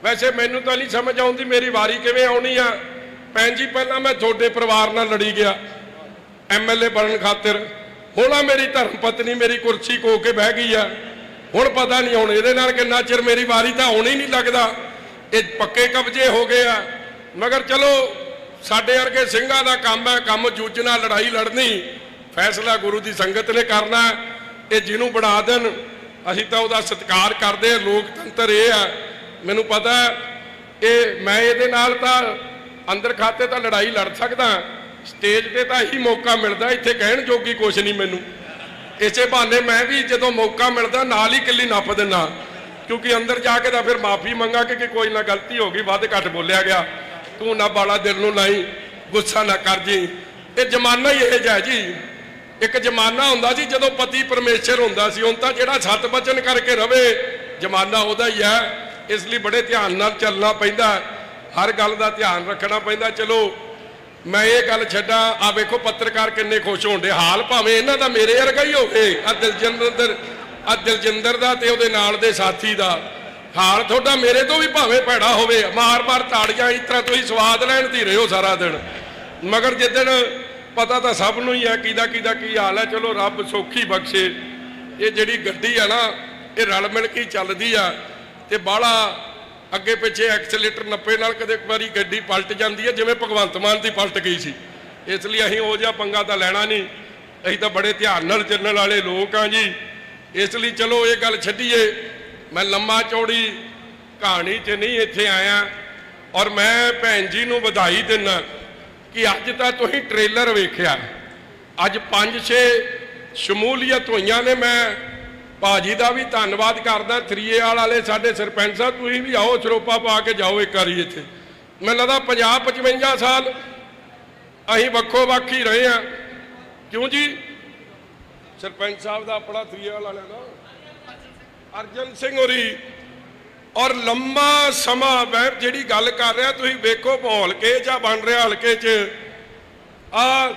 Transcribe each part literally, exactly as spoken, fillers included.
वैसे मैनू तो नहीं समझ आती मेरी वारी किवें आउणी आ। भैन जी पहला मैं थोड़े परिवार नाल लड़ी गया एम एल ए बनने खातिर, हुण आ मेरी धर्म पत्नी मेरी कुर्सी खो के बह गई है। हुण पता नहीं हुण इहदे नाल किन्ना चिर मेरी वारी तो आउणी नहीं लगता, ये पक्के कब्जे हो गए आ। मगर चलो साडे वर्गे ਸਿੰਘਾਂ ਦਾ काम है, काम जूझना लड़ाई लड़नी, फैसला गुरु की संगत ने करना। ये जिन्हों बना देन असीं तां उहदा सत्कार करते हैं। लोकतंत्र ये है, मैनूं पता है ये मैं ये नाल तां अंदर खाते तो लड़ाई लड़ सकदा, स्टेज पर तो यही मौका मिलता, इत्थे कहण जोगी कुछ नहीं मैनूं। इसे बहाने मैं भी जो मौका मिलता नाल ही किल्ली नप दिना, क्योंकि अंदर जाके तो फिर माफ़ी मंगा कि कोई ना गलती हो गई, वध घट बोलिया गया, तू ना बाला दिल नूं लाई, गुस्सा ना कर जी। ये जमाना ही यह है जी। एक जमाना हुंदा सी जदों पति परमेश्वर हुंदा सी, हुण तां जिहड़ा सत बचन करके रवे जमाना उहदा ही है। इसलिए बड़े ध्यान नाल चलना पैंदा, हर गल दा ध्यान रखना पैंदा। चलो मैं ये गल छड्डां, आ वेखो पत्रकार किन्ने खुश होंदे, हाल भावें इन्हां दा मेरे वर्गा ही होवे, आ दिलजिंदर आ दिलजिंदर दा ते उहदे नाल दे साथी दा हाल थोड़ा मेरे तो भी भावें भैड़ा होवे, मार मार ताड़ियां इस तरह तुसीं स्वाद लैण दी रहे हो सारा दिन। मगर जिद्दण पता तो सब नूं ही है किदा किदा की हाल है। चलो रब सौखी बख्शे। ये जिहड़ी गड्डी है ना, ये रल मिल के चलदी आ, ते बाहला अगे पिछे एक्सीलेटर नप्पे नाल कदे वारी गड्डी पलट जाती है, जिवें भगवंत मान की पलट गई सी। इसलिए असीं उहो जिहा पंगा तां लैणा नहीं, असीं तां बड़े ध्यान नाल चलण वाले लोग हाँ जी। इसलिए चलो ये गल छड्डीए, मैं लम्मा चौड़ी कहानी च नहीं इत्थे आया। और मैं भैन जी नूं बधाई दिना कि अज तां तुसीं ट्रेलर वेखिया, अज पंज छे शमूलीयत होईयां ने। मैं भाजी का भी धन्नवाद करदा, थरीएवाल वाले साडे सरपंच साहब, तुसीं भी आओ सरोपा पा के जाओ एक बारी इत्थे। मैनूं लगदा पचास पचवंजा साल असीं वक्खो वक्ख ही रहे हैं। क्यों जी? सरपंच साहब का अपना थरीएवाल वाले का अर्जन सिंह होरी, और लंबा समा मैं जिहड़ी गल कर रहा, तुसीं वेखो माहौल के जा बन रहा हल्के च। आ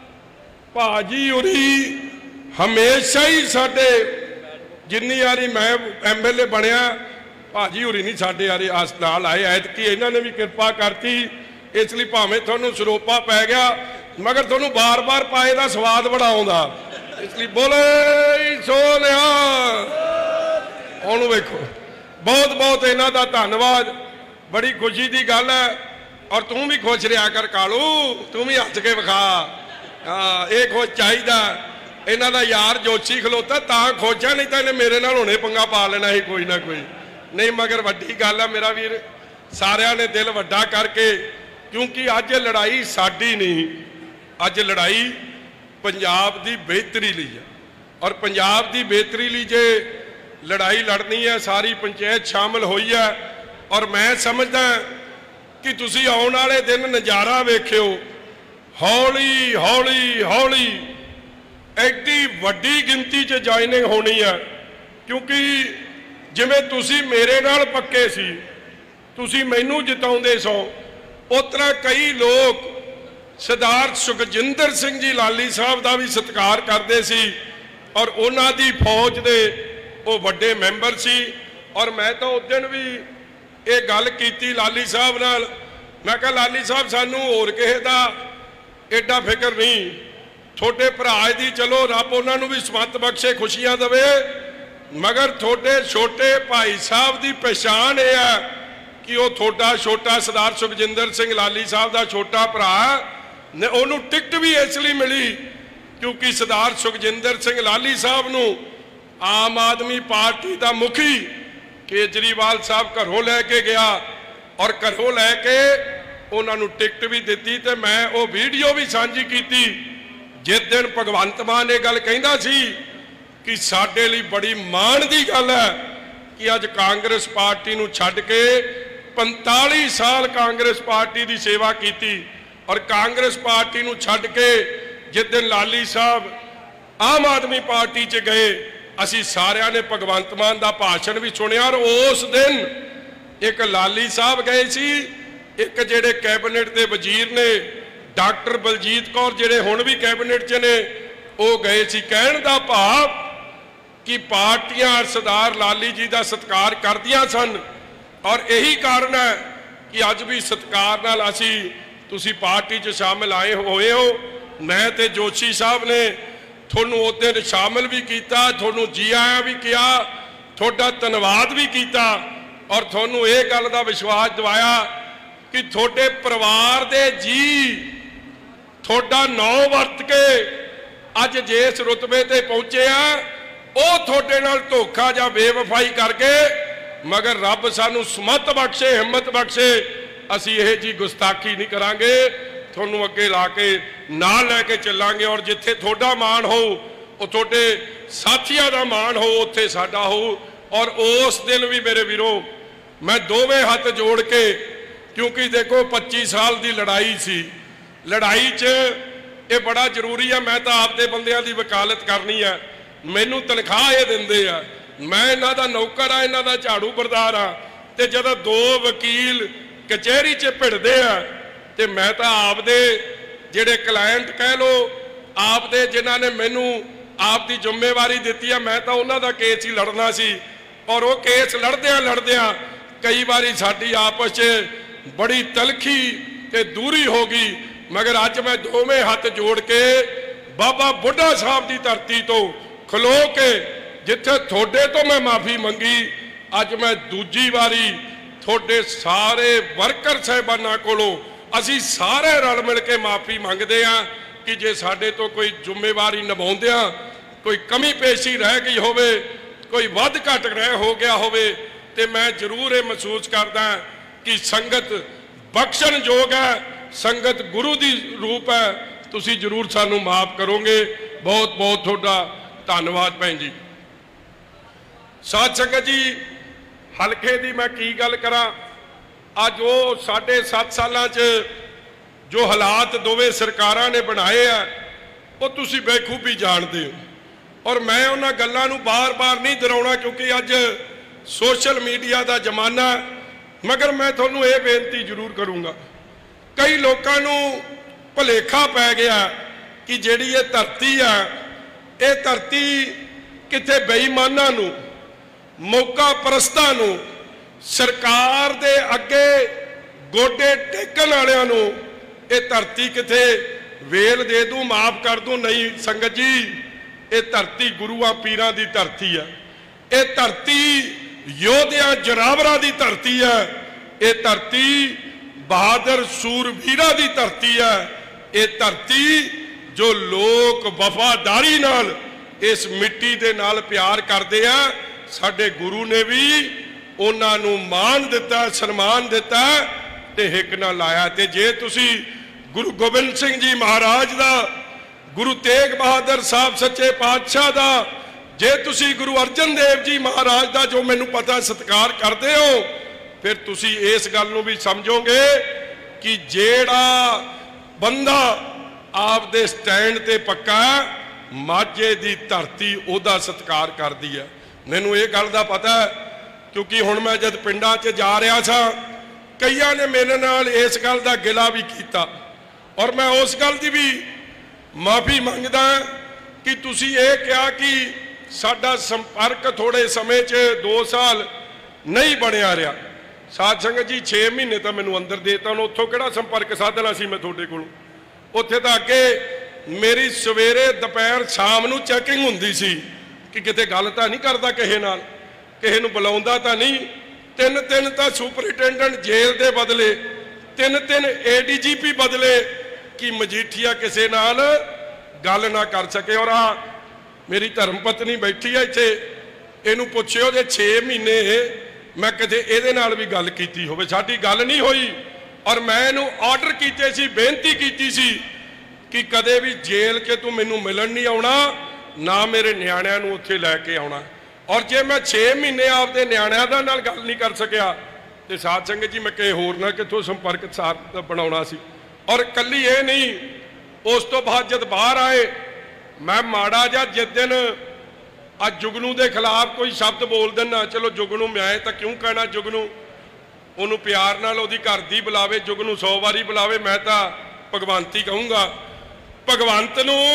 भाजी होरी हमेशा ही साडे जिन्नी यारी मैं एम एल ए बनया, भाजी होरी नहीं साडे यारी आस नाल आए, ऐतकी इन्हां ने भी कृपा करती। इसलिए भावें तुहानूं सरोपा पै गया, मगर तुहानूं बार बार पाए दा स्वाद बड़ा आउंदा। इसलिए बोले सो निहाल। ਉਹਨੂੰ ਵੇਖੋ, बहुत बहुत इन्हां दा धन्नवाद, बड़ी खुशी की गल है। और तू भी खुश रहा कर कालू, तू भी हस के विखा। हाँ ये खुश चाहिए। इन्हां दा यार जोशी खलोता तां खुश है, नहीं तो इन्हें मेरे नाल हुणे पंगा पा लेना ही कोई ना कोई नहीं। मगर वड्डी गल है मेरा वीर, सारियां ने दिल वड्डा करके, क्योंकि अज लड़ाई साडी नहीं, अज लड़ाई पंजाब की बेहतरी लई है। और पंजाब की बेहतरी लई जे लड़ाई लड़नी है, सारी पंचायत शामिल हुई है। और मैं समझदा कि तुसी आउण वाले दिन नज़ारा वेखियो, हौली हौली हौली एडी वड्डी गिनती च ज्वाइनिंग होनी है। क्योंकि जिवें तुसी मेरे नाल पक्के सी, तुसी मैनू जिताउंदे सो, उस तरह कई लोग सरदार सुखजिंदर सिंह जी लाली साहब का भी सत्कार करते सी, और उन्हां दी फौज दे वो बड़े मैंबर सी। और मैं तो उस दिन भी ये गल की लाली साहब नाल, मैं कहा लाली साहब सानू होर किसे दा एडा फिक्र नहीं, छोटे भरा दी चलो रब उन्होंने भी समत बख्शे, खुशियां देवे, मगर थोड़े छोटे भाई साहब की पहचान यह है कि वह थोड़ा छोटा सरदार सुखजिंदर सिंह लाली साहब का छोटा भरा ने, उन्होंने टिकट भी इसलिए मिली क्योंकि सरदार सुखजिंदर सिंह लाली साहब नूं आम आदमी पार्टी का मुखी केजरीवाल साहब घरों लैके गया, और घरों लैके उन्होंने टिकट भी दी। तो मैं वो वीडियो भी साझी की जिस दिन भगवंत मान ये गल कहंदा सी कि साडे लई बड़ी माण की गल है कि अज कांग्रेस पार्टी नूं छड्ड के पैंताली साल कांग्रेस पार्टी की सेवा की, और कांग्रेस पार्टी नूं छड्ड के जिस दिन लाली साहब आम आदमी पार्टी च गए, असी सारिਆਂ ने भगवंत मान का भाषण भी सुनिया। और उस दिन एक लाली साहब गए सी, एक जेड़े कैबिनेट के वजीर ने डॉक्टर बलजीत कौर जेड़े हुण भी कैबिनेट च ने, वो गए सी। कहण दा भाव कि पार्टियां सरदार लाली जी का सत्कार करदियां सन, और यही कारण है कि अज भी सत्कार नाल असी तुसी पार्टी च शामिल आए होए हो। मैं ते जोशी साहब ने थोनू उस दिन शामिल भी किया, थोनू जी आया भी किया, थोड़ा धन्यवाद भी किया और थोनू ये गल का विश्वास दिवाया कि थोड़े परिवार दे जी थोड़ा नौ वरत के अज जिस रुतबे ते पहुंचे आ, वो थोड़े नाल धोखा या बेवफाई करके, मगर रब सानू समत बख्शे, हिम्मत बख्शे, असी ये जी गुस्ताखी नहीं करांगे, थोनू अगे ला के नाल लैके चलांगे। और जिथे थोड़ा मान हो वो थोड़े साथियों का मान हो, उत्थे साडा हो। और उस दिन भी मेरे वीरो मैं दोवें हाथ जोड़ के, क्योंकि देखो पच्चीस साल की लड़ाई सी, लड़ाई च ये बड़ा जरूरी है। मैं तो आपदे बंदियां दी वकालत करनी है, मैनू तनख्वाह ये दिंदे आ, मैं इन्हां दा नौकर आ, इन्हां दा झाड़ू बरदार आ, ते जदों दो वकील कचहरी च भिड़दे आ ते मैं तो आपदे जिहड़े क्लाइंट कह लो, आपदे जिन्हां ने मैनू आप दी जिम्मेवारी दित्ती है, मैं तो उन्हां दा केस ही लड़ना सी। और वो केस लड़दियां लड़दियां कई बारी साडी आपस च बड़ी तलखी ते दूरी हो गई, मगर अज मैं दोवें हाथ जोड़ के बाबा बुढ़ा साहब की धरती तो खलो के, जिथे थोड़े तो मैं माफ़ी मंगी, अज मैं दूजी बारी थोड़े सारे वर्कर साहबाना कोलों असी सारे रल मिल के माफ़ी मंगते हैं कि जे साडे तो कोई जिम्मेवारी निभाउंदियां कोई कमी पेशी रह गई होवे, कोई वध घट रह हो गया होवे, ते मैं जरूर ये महसूस करदा कि संगत बख्शण योग है, संगत गुरु दी रूप है, तुसी जरूर सानू माफ करोगे। बहुत बहुत थोड़ा धन्यवाद भैन जी। साध संगत जी, हल्के दी मैं की गल करा, अज वो साढ़े सत्त सालां च जो हालात दोवें सरकारां ने बनाए आ, वो तुसी बेखूबी जानते हो। और मैं उन्हां गल्लां नूं बार बार नहीं दोहराउणा, क्योंकि अज सोशल मीडिया का जमाना, मगर मैं तुहानूं ये बेनती जरूर करूँगा, कई लोगों नूं भुलेखा पै गया कि जिहड़ी ये धरती है, ये धरती किथे बेईमानां नूं, मौका परस्तां नूं, सरकार दे अगे गोडे टेकण वालियां नूं ये धरती किथे वेल दे दूं, माफ कर दूं। नहीं संगत जी, ये धरती गुरुआं पीरां दी धरती है, ये धरती योधियां जरावरां दी धरती है, ये धरती बहादुर सूरवीरां दी धरती है, ये धरती जो लोग वफादारी नाल इस मिट्टी दे नाल प्यार करते हैं। साडे गुरु ने भी उन्हां नूं मान दिता, सन्मान दिता ते हिक ना लाया। ते जे तुसी गुरु गोबिंद सिंह जी महाराज दा, गुरु तेग बहादुर साहब सच्चे पातशाह दा, जे तुसी गुरु अर्जन देव जी महाराज दा जो मैनूं पता सत्कार करते हो, फिर तुसी इस गल नूं भी समझोगे कि जेड़ा बंदा आपदे स्टैंड ते पक्का, माझे दी धरती ओदा सत्कार करदी है। मैनूं ये गल दा पता है, क्योंकि हुण मैं जद पिंडां च जा रहा था, कईयां ने मेरे नाल इस गल दा गिला भी किया, और मैं उस गल दी भी माफ़ी मंगदा कि तुसी ये कहा कि साडा संपर्क थोड़े समय च दो साल नहीं बनिया रहा। साध संगत जी, छे महीने तो मैनूं अंदर देता, उत्थों किहड़ा संपर्क साधना सी मैं तुहाडे कोलों। उत्थे तां अगे मेरी सवेरे दोपहर शाम नूं चैकिंग हुंदी सी कि किते गल तां नहीं करदा किसे नाल, किसे नूं बुलाउंदा तां नहीं। तीन तीन तां सुपरिटेंडेंट जेल दे बदले, तीन तीन ए डी जी पी बदले कि मजीठिया किसे नाल गल ना कर सके। और आ मेरी धर्म पत्नी बैठी है इत्थे, इहनूं पुछिओ जे छे महीने मैं किते इहदे नाल भी गल कीती होवे, साडी गल नहीं होई। और मैं इहनूं आर्डर कीते सी, बेनती कीती सी कि कदे भी जेल च तू मैनूं मिलन नहीं आउणा, ना मेरे नियाणिਆਂ ਨੂੰ ਉੱਥੇ ਲੈ के आउणा। और जे मैं छे महीने आपदे ਨਿਆਣਿਆਂ ਦਾ नाल गल नहीं कर सकिया तो साध संगत जी मैं किसी होर नाल कित्थों संपर्क साथ बनाउणा सी। और कल्ली ये नहीं, उस तो बाद जब बाहर आए, मैं माड़ा जा जिस दिन अज जुगनू के खिलाफ कोई शब्द बोल देना, चलो जुगनू मैं तो क्यों कहना, जुगनू उन्होंने प्यार नाल ओहदी घर दी बुलावे, जुगनू सौ बारी बुलावे, मैं तो भगवंत ही कहूँगा। भगवंत नूं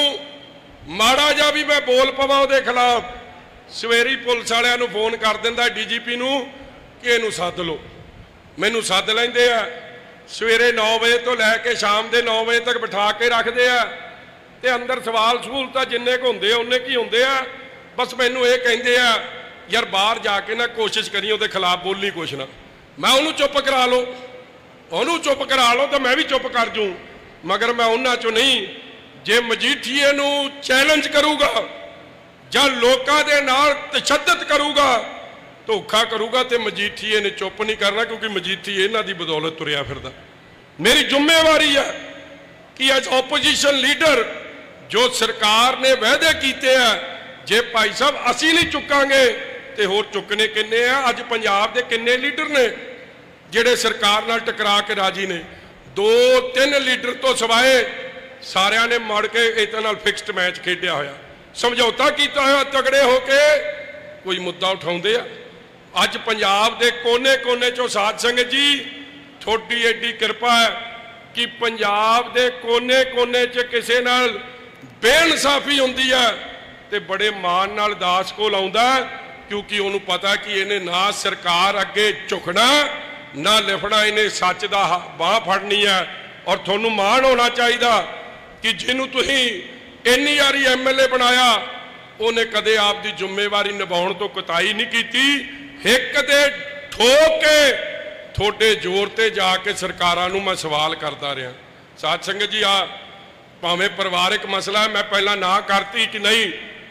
माड़ा जा भी मैं बोल पवां उहदे खिलाफ, सवेरी पुलिस वालियां नूं फोन कर दिंदा डी जी पी नूं कि इनू सद लो। मैनू सद लेंदे आ, सवेरे नौ बजे तो लैके शाम के नौ बजे तक बिठा के रखते हैं, तो अंदर सवाल सहूलत जिन्ने को होंगे उन्ने की होंगे आ। बस मैनू ये कहते हैं यार बाहर जाके ना कोशिश करी उसके खिलाफ बोली कुछ ना, मैं उन्होंने चुप करा लो, उन्होंने चुप करा लो तो मैं भी चुप कर जूँ, मगर मैं उन्होंने चो नहीं। जे मजीठीए नू चैलेंज करूगा ਜਾਂ ਲੋਕਾਂ ਦੇ ਨਾਲ ਤਸ਼ੱਦਦ ਕਰੂਗਾ, ਧੋਖਾ ਕਰੂਗਾ, ਤੇ ਮਜੀਠੀਏ ਨੇ ਚੁੱਪ ਨਹੀਂ ਕਰਨਾ, ਕਿਉਂਕਿ ਮਜੀਠੀਏ ਇਹਨਾਂ ਦੀ ਬਦੌਲਤ ਤੁਰਿਆ ਫਿਰਦਾ। ਮੇਰੀ ਜ਼ਿੰਮੇਵਾਰੀ ਹੈ ਕਿ ਐਜ਼ ਆਪੋਜੀਸ਼ਨ ਲੀਡਰ ਜੋ ਸਰਕਾਰ ਨੇ ਵਾਅਦੇ ਕੀਤੇ ਆ, ਜੇ ਭਾਈ ਸਾਹਿਬ ਅਸੀਂ ਨਹੀਂ ਚੁੱਕਾਂਗੇ ਤੇ ਹੋਰ ਚੁੱਕਣੇ ਕਿੰਨੇ ਆ। ਅੱਜ ਪੰਜਾਬ ਦੇ ਕਿੰਨੇ ਲੀਡਰ ਨੇ ਜਿਹੜੇ ਸਰਕਾਰ ਨਾਲ ਟਕਰਾ ਕੇ ਰਾਜੀ ਨੇ? ਦੋ ਤਿੰਨ ਲੀਡਰ ਤੋਂ ਸਿਵਾਏ ਸਾਰਿਆਂ ਨੇ ਮੁੜ ਕੇ ਇਹਦੇ ਨਾਲ ਫਿਕਸਡ ਮੈਚ ਖੇਡਿਆ ਹੋਇਆ, समझौता किया होया, तगड़े होके कोई मुद्दा उठाउंदे आ। अज पंजाब दे कोने कोने चो साध संगत जी थोड़ी एडी कृपा है कि पंजाब दे कोने कोने च किसे नाल बेइंसाफी हुंदी है ते बड़े मान नाल दास कोल आउंदा, क्योंकि उन्होंने पता कि इन्हें ना सरकार अगे झुकना ना लिफना, इन्हें सच दा बाह फड़नी है। और तुहानूं मान होना चाहिए कि जिन्हों तुसीं इन्नी वारी एम एल ए बनाया उन्हें कदे आपकी जिम्मेवारी निभाने तो कोताही नहीं की। एक दे ठोक के थोड़े जोर ते जाके सरकारां नूं मैं सवाल करता रहा। साध संगत जी, आ भावें परिवारिक मसला है, मैं पहला ना करती कि नहीं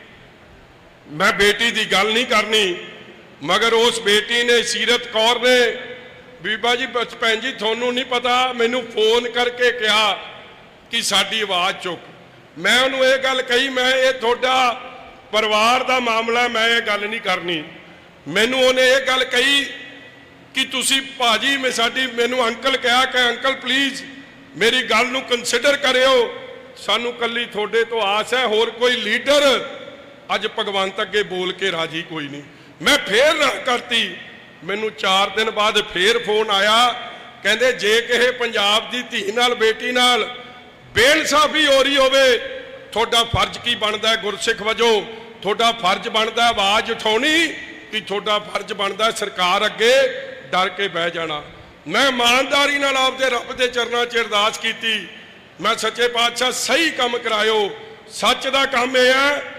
मैं बेटी की गल नहीं करनी, मगर उस बेटी ने सीरत कौर ने बीबा जी भैन जी थोनू नहीं पता, मैनू फोन करके कहा कि साडी आवाज़ चुक। मैं उन्होंने ये गल कही, मैं ये थोड़ा परिवार का मामला, मैं ये गल नहीं करनी। मैनू उन्हें ये गल कही कि तुसी भाजी मैं साडी मैनू अंकल कहा कि अंकल प्लीज़ मेरी गल नूं कंसिडर करियो, सानू कल्ली थोड़े तो आस है, होर कोई लीडर अज भगवंत अगे बोल के राजी कोई नहीं। मैं फिर ना करती, मैनू चार दिन बाद फिर फोन आया, कहते जे किसी पंजाब की धी नाल बेटी नाल बेइंसाफी हो रही होवे, थोड़ा फर्ज की बनता है गुरसिख वजों, थोड़ा फर्ज बनता है आवाज़ उठानी, कि थोड़ा फर्ज बनता है सरकार अगे डर के बह जाना। मैं ईमानदारी नाल आपदे रब दे चरनां च अरदास की, मैं सच्चे पातशाह सही काम करायो। सच का काम यह है